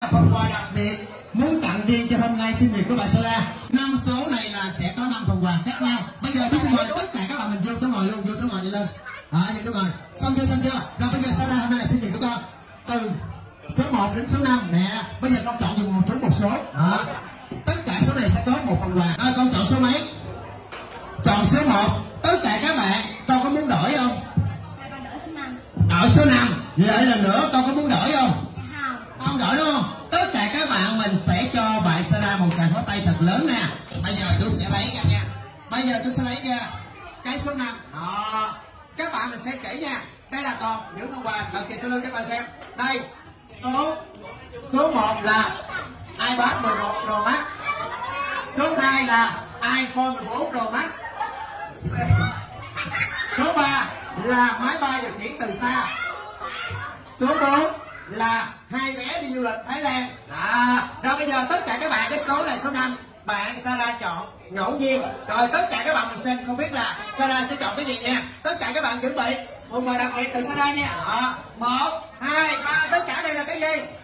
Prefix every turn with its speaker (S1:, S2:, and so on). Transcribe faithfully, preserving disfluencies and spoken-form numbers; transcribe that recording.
S1: phần quà đặc biệt muốn tặng riêng cho hôm nay sinh nhật của bạn Sarah. Năm số này là sẽ có năm phần quà khác nhau. Bây giờ tôi xin mời tất cả các bạn mình vô tới ngồi luôn, vô tới ngồi đi lên. Đó, vô tới ngồi. Xong chưa, xong chưa? Rồi bây giờ Sarah hôm nay là sinh nhật của con. Từ số một đến số năm nè. Bây giờ con chọn dùng một trúng một số. Đó. Tất cả số này sẽ có một phần quà. À, con chọn số mấy? Chọn số một. Tất cả các bạn, con có muốn đổi không?
S2: Con đổi số năm.
S1: Đổi số năm. Lại lần nữa con có muốn đổi không?
S2: Không.
S1: Con đổi đúng không? Tất cả các bạn mình sẽ cho bạn Sarah một tràng pháo tay thật lớn nè. Bây giờ tôi sẽ lấy ra nha. Bây giờ tôi sẽ lấy ra cái số năm. Đó. Các bạn mình xem kỹ nha. Đây là còn những phần quà. Lần kia sau lưng các bạn xem. Đây. Số số một là iPad mười một Pro Max. Số hai là iPhone mười bốn Pro Max. Số ba là máy bay điều khiển từ xa. Số bốn là hai bé đi du lịch Thái Lan. À, rồi bây giờ tất cả các bạn cái số này số năm bạn Sarah chọn ngẫu nhiên. Rồi tất cả các bạn mình xem không biết là Sarah sẽ chọn cái gì nha. Tất cả các bạn chuẩn bị một mời đặc biệt từ Sarah nha. Đó. Một, hai, ba, tất cả đây là cái gì?